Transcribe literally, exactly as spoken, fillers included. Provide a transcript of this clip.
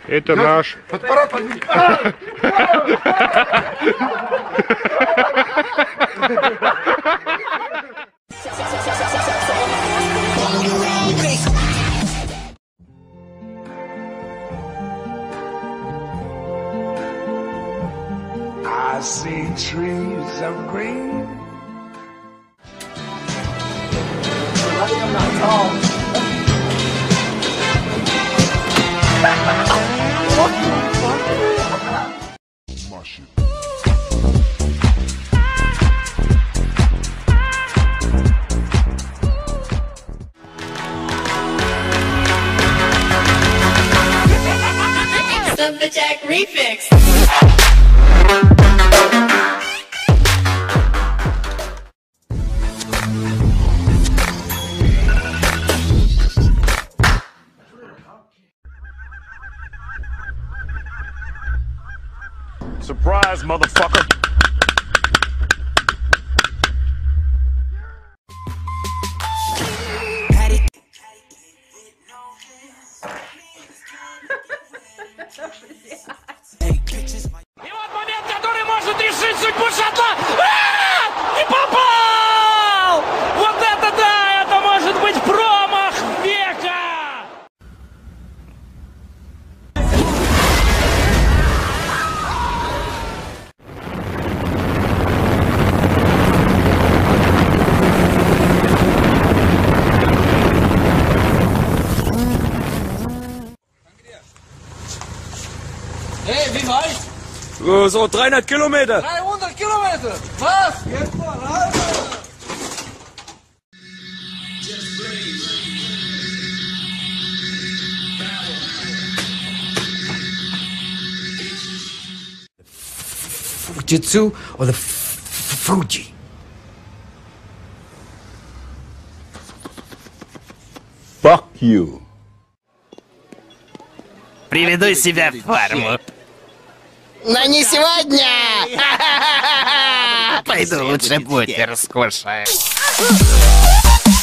Это наш. Фотоаппарат возьми. I see trees of green. I am not tall. The Jack Refix. Surprise, motherfucker. И вот момент, который может решить судьбу шаттла. А! Не попал! Вот это да! Это может быть промах века! Hey, wie weit? So, so dreihundert Kilometer. dreihundert Kilometer! Was? Jetzt mal, Alter! Fujitsu or the Fuji? Fuck you. Приведу себя в форму. Но не сегодня! Пойду лучше бутер скушаю.